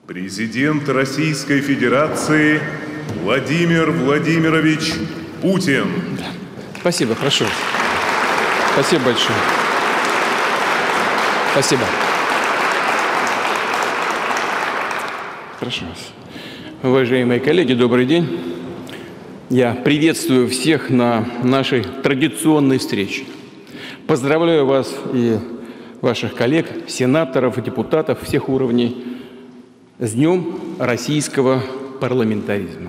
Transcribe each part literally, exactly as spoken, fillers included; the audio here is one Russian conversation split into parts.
Президент Российской Федерации Владимир Владимирович Путин. Спасибо, хорошо. Спасибо большое. Спасибо. Прошу вас. Уважаемые коллеги, добрый день. Я приветствую всех на нашей традиционной встрече. Поздравляю вас и ваших коллег, сенаторов и депутатов всех уровней с Днем российского парламентаризма,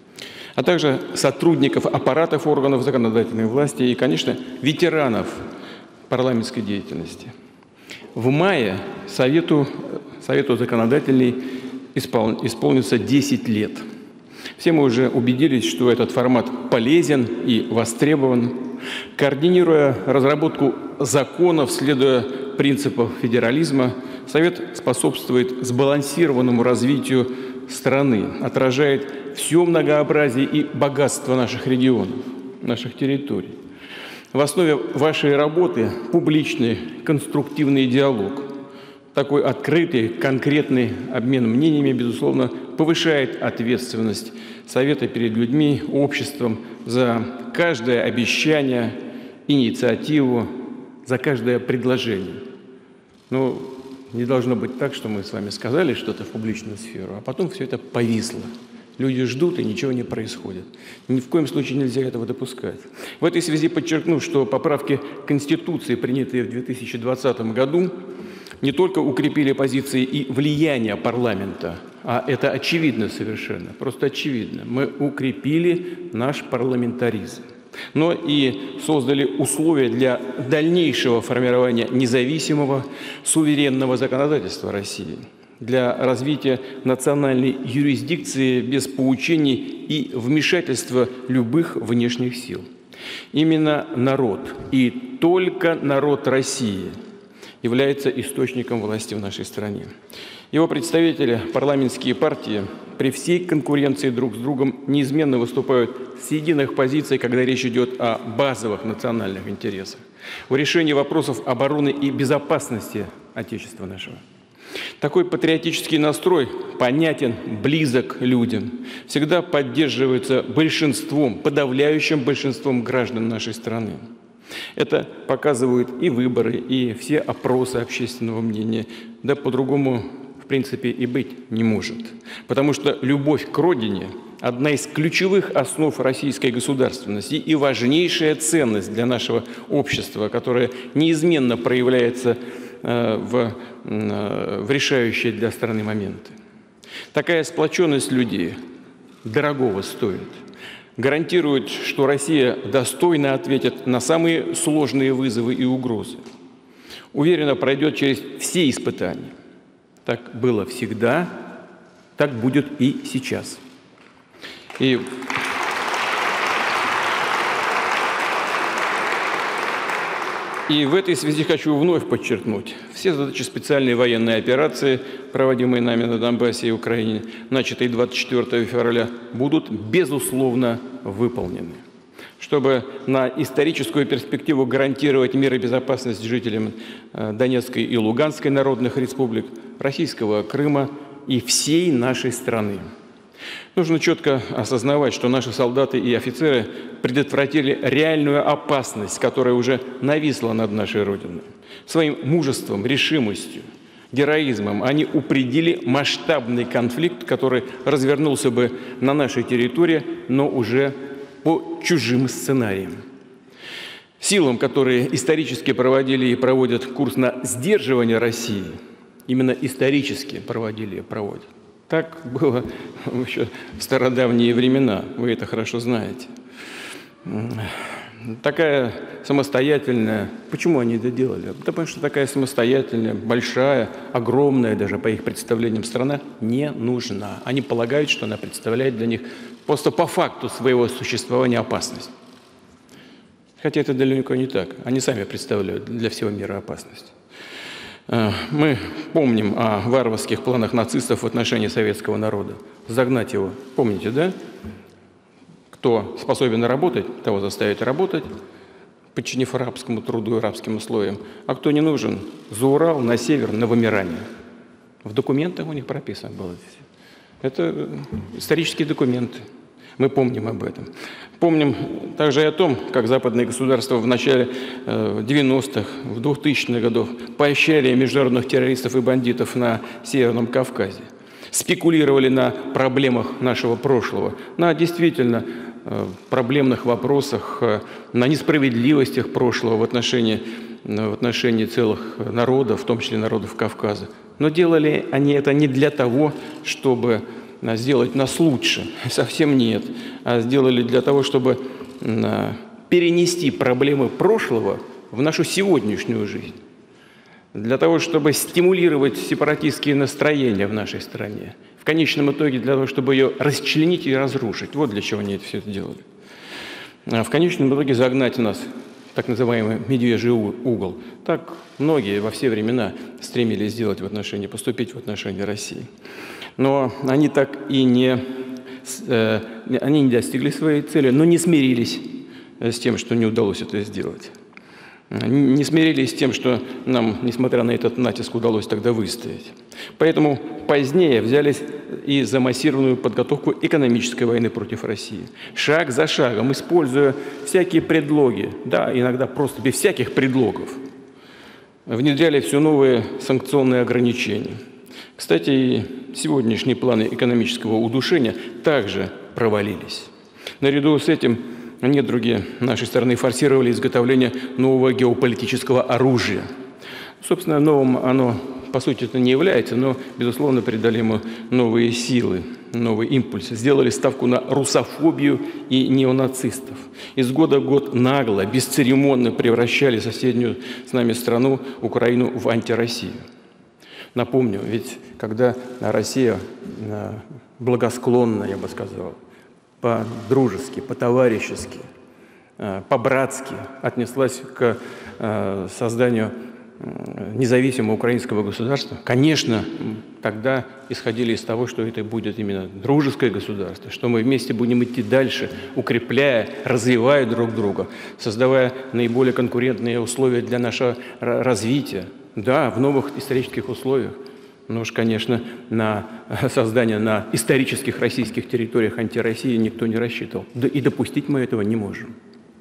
а также сотрудников аппаратов органов законодательной власти и, конечно, ветеранов парламентской деятельности. В мае Совету, Совету законодательной испол, исполнится десять лет. Все мы уже убедились, что этот формат полезен и востребован. Координируя разработку законов, следуя принципам федерализма, Совет способствует сбалансированному развитию страны, отражает все многообразие и богатство наших регионов, наших территорий. В основе вашей работы публичный, конструктивный диалог. Такой открытый, конкретный обмен мнениями, безусловно, повышает ответственность Совета перед людьми, обществом за каждое обещание, инициативу, за каждое предложение. Но не должно быть так, что мы с вами сказали что-то в публичную сферу, а потом все это повисло. Люди ждут, и ничего не происходит. Ни в коем случае нельзя этого допускать. В этой связи подчеркну, что поправки к Конституции, принятые в две тысячи двадцатом году, не только укрепили позиции и влияние парламента, а это очевидно совершенно, просто очевидно. Мы укрепили наш парламентаризм, но и создали условия для дальнейшего формирования независимого, суверенного законодательства России, для развития национальной юрисдикции без поучений и вмешательства любых внешних сил. Именно народ, и только народ России является источником власти в нашей стране. Его представители, парламентские партии, при всей конкуренции друг с другом неизменно выступают с единых позиций, когда речь идет о базовых национальных интересах, о решении вопросов обороны и безопасности Отечества нашего. Такой патриотический настрой понятен, близок людям, всегда поддерживается большинством, подавляющим большинством граждан нашей страны. Это показывают и выборы, и все опросы общественного мнения. Да по-другому, в принципе, и быть не может. Потому что любовь к родине – одна из ключевых основ российской государственности и важнейшая ценность для нашего общества, которая неизменно проявляется в, в решающие для страны моменты. Такая сплоченность людей дорогого стоит. Гарантирует, что Россия достойно ответит на самые сложные вызовы и угрозы. Уверенно пройдет через все испытания. Так было всегда, так будет и сейчас. И, и в этой связи хочу вновь подчеркнуть, все задачи специальной военной операции, проводимые нами на Донбассе и Украине, начатые двадцать четвёртого февраля, будут, безусловно, выполнены. Чтобы на историческую перспективу гарантировать мир и безопасность жителям Донецкой и Луганской народных республик, Российского Крыма и всей нашей страны. Нужно четко осознавать, что наши солдаты и офицеры предотвратили реальную опасность, которая уже нависла над нашей Родиной. Своим мужеством, решимостью, героизмом они упредили масштабный конфликт, который развернулся бы на нашей территории, но уже по чужим сценариям. Силам, которые исторически проводили и проводят курс на сдерживание России, именно исторически проводили и проводят. Так было еще в стародавние времена, вы это хорошо знаете. Такая самостоятельная, почему они это делали? Да потому что такая самостоятельная, большая, огромная даже по их представлениям страна не нужна. Они полагают, что она представляет для них просто по факту своего существования опасность. Хотя это далеко не так. Они сами представляют для всего мира опасность. Мы помним о варварских планах нацистов в отношении советского народа. Загнать его, помните, да? Кто способен работать, того заставить работать, подчинив рабскому труду и рабским условиям. А кто не нужен, за Урал, на север, на вымирание. В документах у них прописано было. Это исторические документы. Мы помним об этом. Помним также и о том, как западные государства в начале девяностых, в двухтысячных годах поощряли международных террористов и бандитов на Северном Кавказе. Спекулировали на проблемах нашего прошлого, на действительно проблемных вопросах, на несправедливостях прошлого в отношении, в отношении целых народов, в том числе народов Кавказа. Но делали они это не для того, чтобы сделать нас лучше, совсем нет, а сделали для того, чтобы перенести проблемы прошлого в нашу сегодняшнюю жизнь, для того, чтобы стимулировать сепаратистские настроения в нашей стране, в конечном итоге для того, чтобы ее расчленить и разрушить. Вот для чего они это все это делали. А в конечном итоге загнать нас в так называемый медвежий угол. Так многие во все времена стремились сделать в отношении, поступить в отношении России. Но они так и не, э, они не достигли своей цели, но не смирились с тем, что не удалось это сделать. Не смирились с тем, что нам, несмотря на этот натиск, удалось тогда выстоять. Поэтому позднее взялись и за массированную подготовку экономической войны против России. Шаг за шагом, используя всякие предлоги, да, иногда просто без всяких предлогов, внедряли все новые санкционные ограничения. Кстати, и сегодняшние планы экономического удушения также провалились. Наряду с этим недруги нашей страны форсировали изготовление нового геополитического оружия. Собственно, новым оно, по сути, это не является, но, безусловно, придали ему новые силы, новый импульс. Сделали ставку на русофобию и неонацистов. Из года в год нагло, бесцеремонно превращали соседнюю с нами страну, Украину, в антироссию. Напомню, ведь когда Россия благосклонно, я бы сказал, по-дружески, по-товарищески, по-братски отнеслась к созданию независимого украинского государства, конечно, тогда исходили из того, что это будет именно дружеское государство, что мы вместе будем идти дальше, укрепляя, развивая друг друга, создавая наиболее конкурентные условия для нашего развития. Да, в новых исторических условиях. Но уж, конечно, на создание на исторических российских территориях антироссии никто не рассчитывал. Да и допустить мы этого не можем.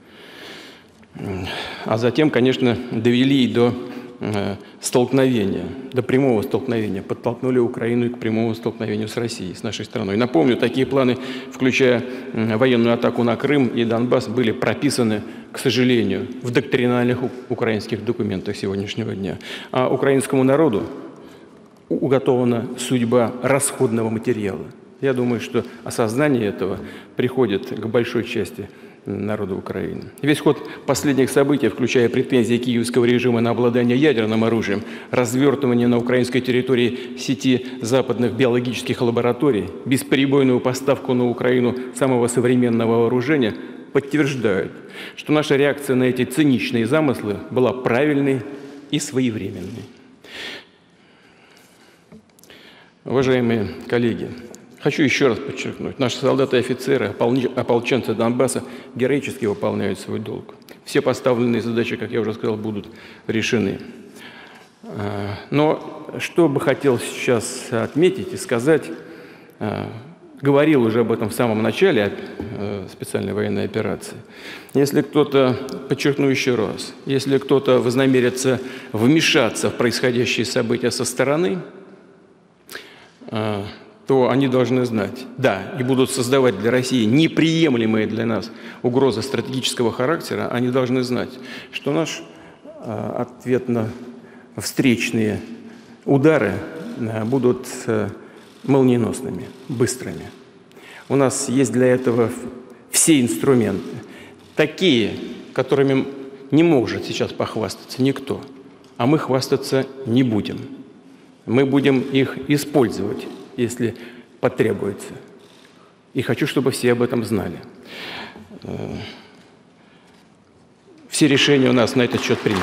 А затем, конечно, довели до э, столкновения, до прямого столкновения, подтолкнули Украину к прямому столкновению с Россией, с нашей страной. Напомню, такие планы, включая э, военную атаку на Крым и Донбасс, были прописаны, к сожалению, в доктринальных украинских документах сегодняшнего дня. А украинскому народу уготована судьба расходного материала. Я думаю, что осознание этого приходит к большой части народа Украины. Весь ход последних событий, включая претензии киевского режима на обладание ядерным оружием, развертывание на украинской территории сети западных биологических лабораторий, бесперебойную поставку на Украину самого современного вооружения, подтверждают, что наша реакция на эти циничные замыслы была правильной и своевременной. Уважаемые коллеги, хочу еще раз подчеркнуть, наши солдаты и офицеры, ополченцы Донбасса героически выполняют свой долг. Все поставленные задачи, как я уже сказал, будут решены. Но что бы хотел сейчас отметить и сказать, говорил уже об этом в самом начале специальной военной операции. Если кто-то, подчеркну еще раз, если кто-то вознамерится вмешаться в происходящие события со стороны, то они должны знать, да, и будут создавать для России неприемлемые для нас угрозы стратегического характера, они должны знать, что наш ответно-встречные удары будут молниеносными, быстрыми. У нас есть для этого все инструменты, такие, которыми не может сейчас похвастаться никто, а мы хвастаться не будем. Мы будем их использовать, если потребуется. И хочу, чтобы все об этом знали. Все решения у нас на этот счет приняты.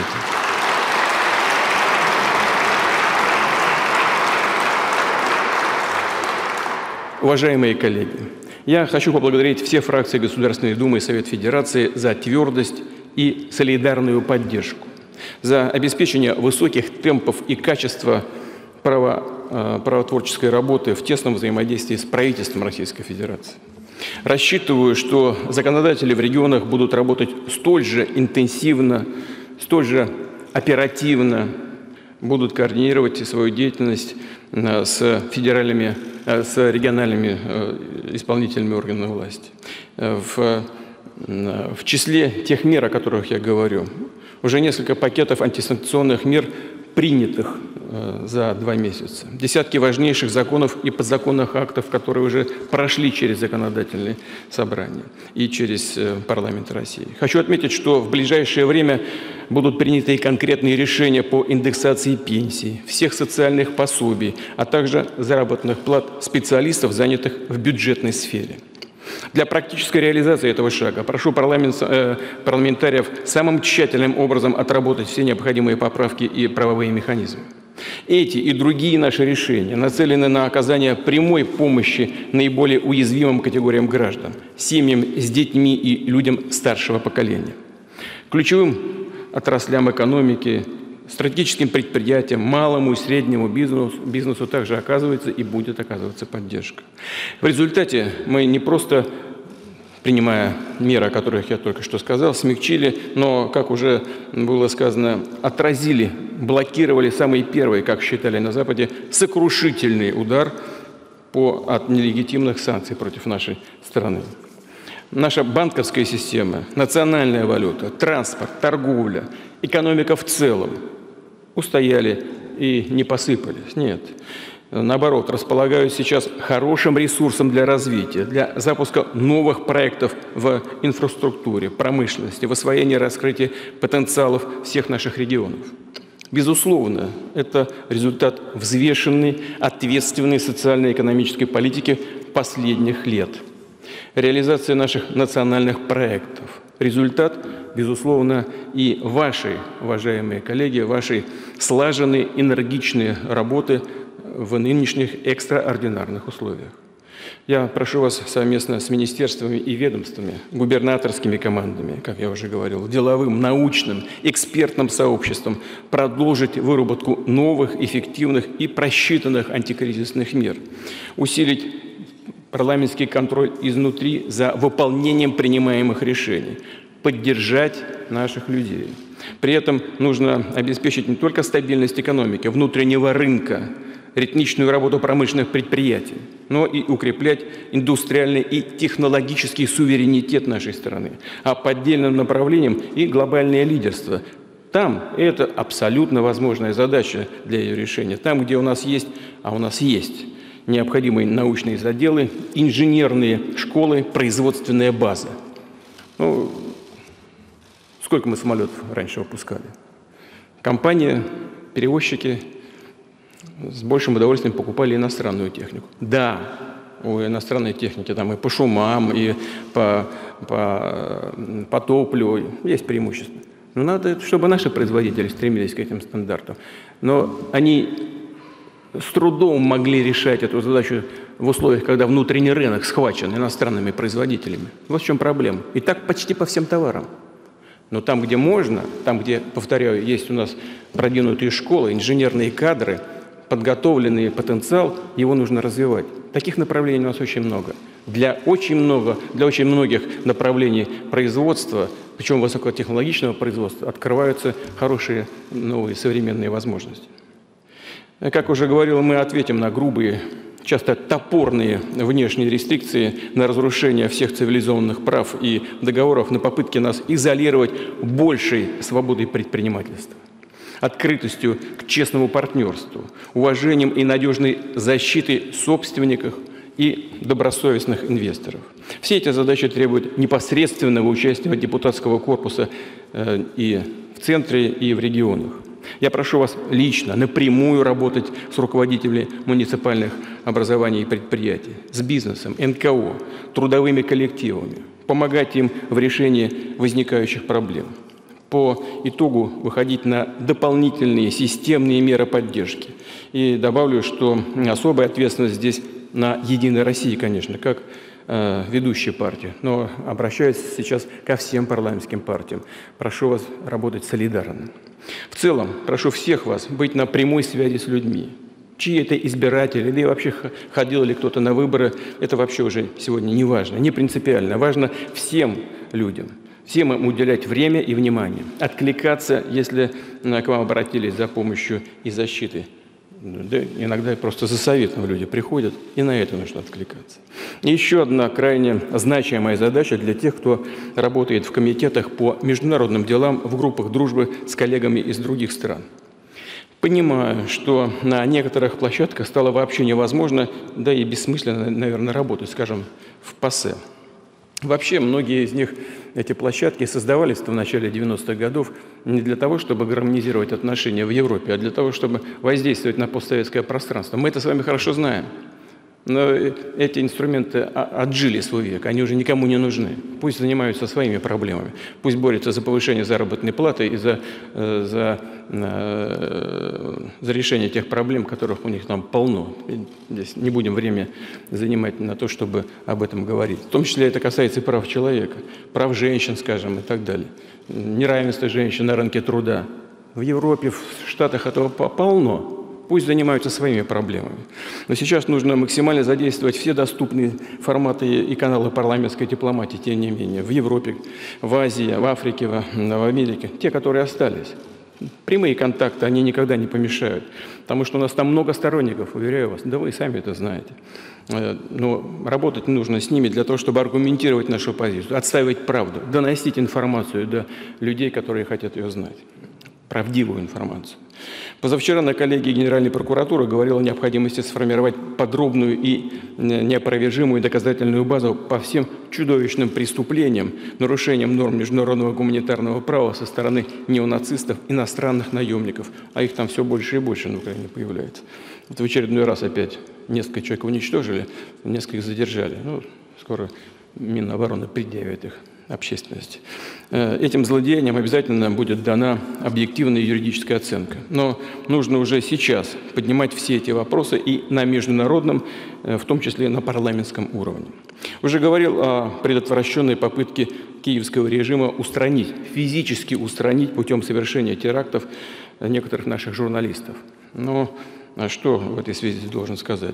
Уважаемые коллеги, я хочу поблагодарить все фракции Государственной Думы и Совет Федерации за твердость и солидарную поддержку, за обеспечение высоких темпов и качества право правотворческой работы в тесном взаимодействии с правительством Российской Федерации. Рассчитываю, что законодатели в регионах будут работать столь же интенсивно, столь же оперативно, будут координировать свою деятельность с федеральными, с региональными исполнительными органами власти. В, в числе тех мер, о которых я говорю, уже несколько пакетов антисанкционных мер принятых за два месяца. Десятки важнейших законов и подзаконных актов, которые уже прошли через законодательные собрания и через парламент России. Хочу отметить, что в ближайшее время будут приняты и конкретные решения по индексации пенсий, всех социальных пособий, а также заработных плат специалистов, занятых в бюджетной сфере. Для практической реализации этого шага прошу парламент, э, парламентариев самым тщательным образом отработать все необходимые поправки и правовые механизмы. Эти и другие наши решения нацелены на оказание прямой помощи наиболее уязвимым категориям граждан, семьям с детьми и людям старшего поколения. Ключевым отраслям экономики, стратегическим предприятиям, малому и среднему бизнесу, бизнесу также оказывается и будет оказываться поддержка. В результате мы не просто, принимая меры, о которых я только что сказал, смягчили, но, как уже было сказано, отразили, блокировали самый первый, как считали на Западе, сокрушительный удар по, от нелегитимных санкций против нашей страны. Наша банковская система, национальная валюта, транспорт, торговля, экономика в целом устояли и не посыпались. Нет. Наоборот, располагают сейчас хорошим ресурсом для развития, для запуска новых проектов в инфраструктуре, промышленности, в освоении и раскрытии потенциалов всех наших регионов. Безусловно, это результат взвешенной, ответственной социально-экономической политики последних лет. Реализация наших национальных проектов. Результат, безусловно, и вашей, уважаемые коллеги, вашей слаженной, энергичной работы в нынешних экстраординарных условиях. Я прошу вас совместно с министерствами и ведомствами, губернаторскими командами, как я уже говорил, деловым, научным, экспертным сообществом продолжить выработку новых, эффективных и просчитанных антикризисных мер, усилить парламентский контроль изнутри за выполнением принимаемых решений, поддержать наших людей. При этом нужно обеспечить не только стабильность экономики, внутреннего рынка, ритмичную работу промышленных предприятий, но и укреплять индустриальный и технологический суверенитет нашей страны, а по отдельным направлениям и глобальное лидерство. Там это абсолютно возможная задача для ее решения. Там, где у нас есть, а у нас есть необходимые научные заделы, инженерные школы, производственная база. Ну, сколько мы самолетов раньше выпускали? Компания, перевозчики с большим удовольствием покупали иностранную технику. Да, у иностранной техники там и по шумам, и по, по, по топливу есть преимущества. Но надо, чтобы наши производители стремились к этим стандартам. Но они с трудом могли решать эту задачу в условиях, когда внутренний рынок схвачен иностранными производителями. Вот в чем проблема. И так почти по всем товарам. Но там, где можно, там, где, повторяю, есть у нас продвинутые школы, инженерные кадры, подготовленный потенциал, его нужно развивать. Таких направлений у нас очень много. Для очень, много, для очень многих направлений производства, причем высокотехнологичного производства, открываются хорошие новые современные возможности. Как уже говорил, мы ответим на грубые, часто топорные внешние рестрикции, на разрушение всех цивилизованных прав и договоров, на попытки нас изолировать большей свободой предпринимательства, открытостью к честному партнерству, уважением и надежной защитой собственников и добросовестных инвесторов. Все эти задачи требуют непосредственного участия депутатского корпуса э, и в центре, и в регионах. Я прошу вас лично, напрямую работать с руководителями муниципальных образований и предприятий, с бизнесом, эн ка о, трудовыми коллективами, помогать им в решении возникающих проблем. По итогу выходить на дополнительные системные меры поддержки. И добавлю, что особая ответственность здесь на «Единой России», конечно, как э, ведущей партии, но обращаюсь сейчас ко всем парламентским партиям. Прошу вас работать солидарно. В целом, прошу всех вас быть на прямой связи с людьми, чьи это избиратели, да и вообще ходил ли кто-то на выборы, это вообще уже сегодня не важно, не принципиально. Важно всем людям, всем им уделять время и внимание, откликаться, если к вам обратились за помощью и защитой. Да, иногда просто за советом люди приходят, и на это нужно откликаться. И еще одна крайне значимая задача для тех, кто работает в комитетах по международным делам в группах дружбы с коллегами из других стран. Понимаю, что на некоторых площадках стало вообще невозможно, да и бессмысленно, наверное, работать, скажем, в ПАСЕ. Вообще, многие из них, эти площадки, создавались в начале девяностых годов не для того, чтобы гармонизировать отношения в Европе, а для того, чтобы воздействовать на постсоветское пространство. Мы это с вами хорошо знаем. Но эти инструменты отжили свой век, они уже никому не нужны. Пусть занимаются своими проблемами, пусть борются за повышение заработной платы и за, за, за решение тех проблем, которых у них там полно. Здесь не будем время занимать на то, чтобы об этом говорить. В том числе это касается и прав человека, прав женщин, скажем, и так далее. Неравенство женщин на рынке труда. В Европе, в Штатах этого полно. Пусть занимаются своими проблемами. Но сейчас нужно максимально задействовать все доступные форматы и каналы парламентской дипломатии, тем не менее, в Европе, в Азии, в Африке, в, в Америке, те, которые остались. Прямые контакты, они никогда не помешают, потому что у нас там много сторонников, уверяю вас, да вы и сами это знаете. Но работать нужно с ними для того, чтобы аргументировать нашу позицию, отстаивать правду, доносить информацию до людей, которые хотят ее знать, правдивую информацию. Позавчера на коллегии Генеральной прокуратуры говорил о необходимости сформировать подробную и неопровержимую доказательную базу по всем чудовищным преступлениям, нарушениям норм международного гуманитарного права со стороны неонацистов, иностранных наемников, а их там все больше и больше на Украине появляется. Вот в очередной раз опять несколько человек уничтожили, нескольких задержали. Ну, скоро Минобороны предъявит их общественности. Этим злодеяниям обязательно будет дана объективная юридическая оценка. Но нужно уже сейчас поднимать все эти вопросы и на международном, в том числе на парламентском уровне. Уже говорил о предотвращенной попытке киевского режима устранить, физически устранить путем совершения терактов некоторых наших журналистов. Но что в этой связи должен сказать?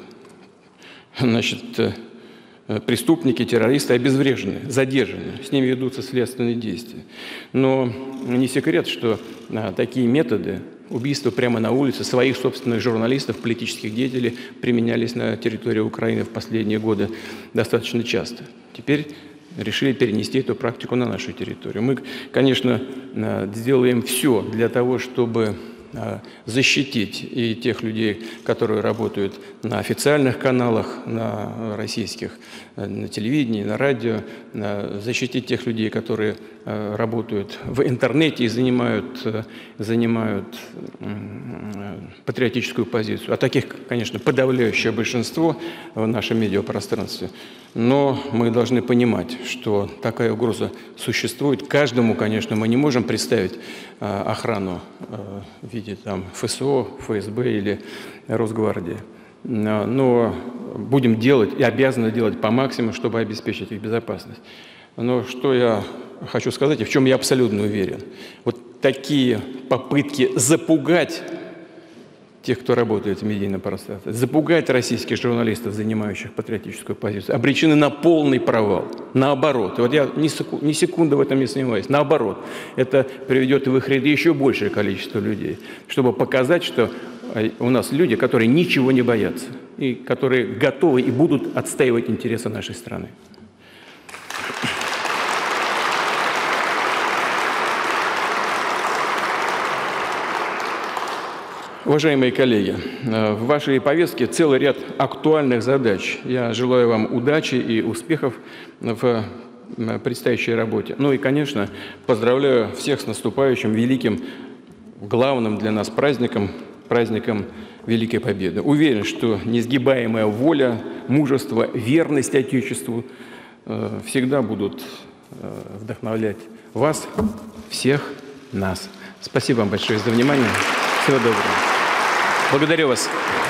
Значит, преступники, террористы обезврежены, задержаны, с ними ведутся следственные действия. Но не секрет, что а, такие методы убийства прямо на улице своих собственных журналистов, политических деятелей применялись на территории Украины в последние годы достаточно часто. Теперь решили перенести эту практику на нашу территорию. Мы, конечно, сделаем все для того, чтобы защитить и тех людей, которые работают на официальных каналах, на российских, на телевидении, на радио, защитить тех людей, которые работают в интернете и занимают, занимают патриотическую позицию. А таких, конечно, подавляющее большинство в нашем медиапространстве. Но мы должны понимать, что такая угроза существует. Каждому, конечно, мы не можем представить охрану в виде там, ФСО, ФСБ или Росгвардии. Но будем делать и обязаны делать по максимуму, чтобы обеспечить их безопасность. Но что я хочу сказать, и в чем я абсолютно уверен. Вот такие попытки запугать тех, кто работает в медийном пространстве, запугать российских журналистов, занимающих патриотическую позицию, обречены на полный провал. Наоборот. И вот я ни секунды, ни секунды в этом не сомневаюсь. Наоборот. Это приведет в их ряды еще большее количество людей, чтобы показать, что у нас люди, которые ничего не боятся, и которые готовы и будут отстаивать интересы нашей страны. Уважаемые коллеги, в вашей повестке целый ряд актуальных задач. Я желаю вам удачи и успехов в предстоящей работе. Ну и, конечно, поздравляю всех с наступающим великим, главным для нас праздником, праздником Великой Победы. Уверен, что несгибаемая воля, мужество, верность Отечеству всегда будут вдохновлять вас, всех нас. Спасибо вам большое за внимание. Всего доброго. Благодарю вас.